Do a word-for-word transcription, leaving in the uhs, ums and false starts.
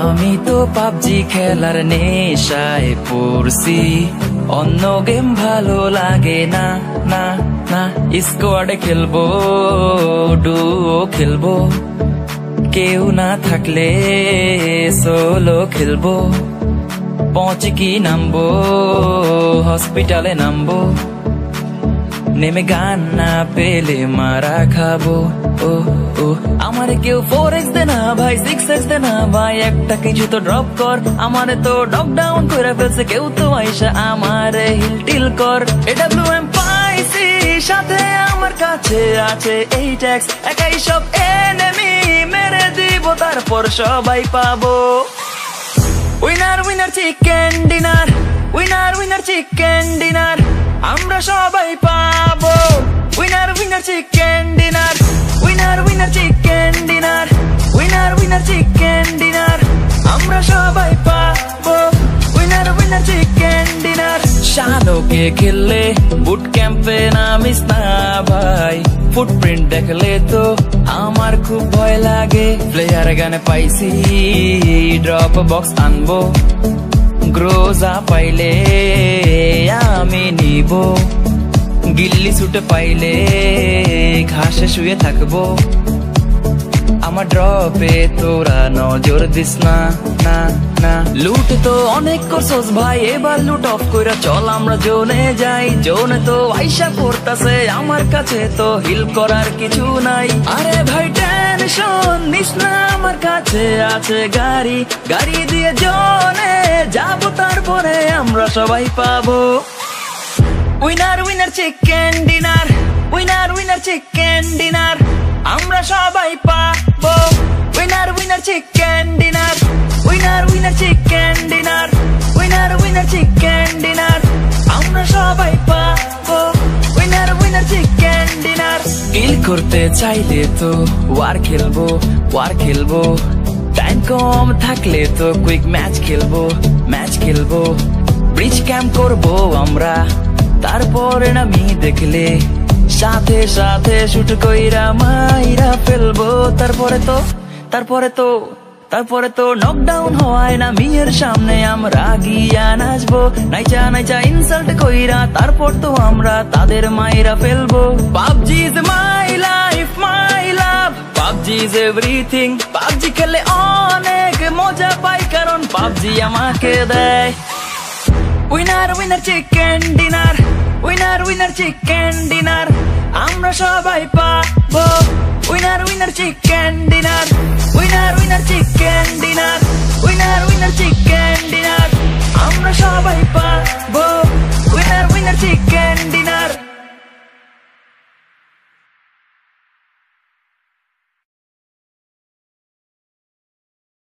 আমি তো পাবজি খেলার নেশায় পড়ছি, অন্য গেম ভালো লাগে না না না। স্কোয়াডে খেলবো, ডুও খেলবো, কেউ না থাকলে সোলো খেলবো। পৌঁছে কি নামবো, হসপিটালে নামবো, নেমে গান না পেলে মারা খাবো। ও ও আমারে কেউ ফোর এক্স দে না ভাই, সিক্স এক্স দে না ভাই, একটা কিছু তো ড্রপ কর। আমারে তো ডক ডাউন করে ফেলছে কেউ, তো আইসা আমারে হিল টিল কর। এডব্লিউ এম পাইছি সাথে, আমার কাছে আছে এই ট্যাক্স, একাই সব এনিমি মেরে দিব, তারপর সবাই পাবো। Winner winner chicken dinner, winner winner chicken dinner, আমরা সবাই পাবো। Winner winner chicken dinner, winner winner chicken dinner, winner winner chicken dinner, আমরা সবাই পাবো। Winner winner chicken dinner. শালোকে খেললে বুট ক্যাম্পে নামিস না ভাই, ফুটপ্রিন্ট দেখলে তো আমার খুব ভয় লাগে। প্লেয়ার গানে পাইছি, ড্রপ বক্স আনবো, গ্রোজা পাইলে আমি নিব, গিল্লি সুটে পাইলে ঘাসে শুয়ে থাকবো। আমার ড্রপে তোরা নজর দিস না না না। লুট তো অনেক করছস ভাই, এবার লুট অফ কইরা চল আমরা জোনে যাই। জোনে তো আইসা পড়তাছে, আমার কাছে তো হিল করার কিছু নাই। আরে ভাই টেনশন নিস না, আমার কাছে আছে গাড়ি, গাড়ি দিয়ে জোনে যাবো, তারপরে আমরা সবাই পাবো। Winner winner chicken dinner, winner winner chicken dinner, আমরা সবাই পাবো। Winner winner chicken dinner, winner winner chicken dinner, winner winner chicken dinner, আমরা সবাই পাবো। Winner winner chicken dinner. Kill করতে চাইলে তো ওয়ার খেলবো, ওয়ার খেলবো, টাইম কম থাকলে তো কুইক ম্যাচ খেলবো, ম্যাচ খেলবো। ব্রিজ ক্যাম্প করবো আমরা, তারপরে নামি দেখলে সাথে সাথে শুট কইরা মাইরা ফেলবো। তারপরে তো তারপরে তো তারপরে তো নকডাউন হওয়ায় না মেয়ের সামনে আমরা গিয়া নাচবো, নাইচা নাইচা ইনসাল্ট কইরা, তারপর তো আমরা তাদের মাইরা ফেলবো। PUBG is my life, my love, PUBG is everything. PUBG খেলে অনেক মজা পাই, কারণ পাবজি আমাকে দেয়। Winner winner chicken dinner, winner winner chicken dinner, আমরা সবাই পাবো। Winner winner chicken dinner, winner winner chicken dinner, winner winner chicken dinner, আমরা সবাই পাবো। Winner winner chicken dinner.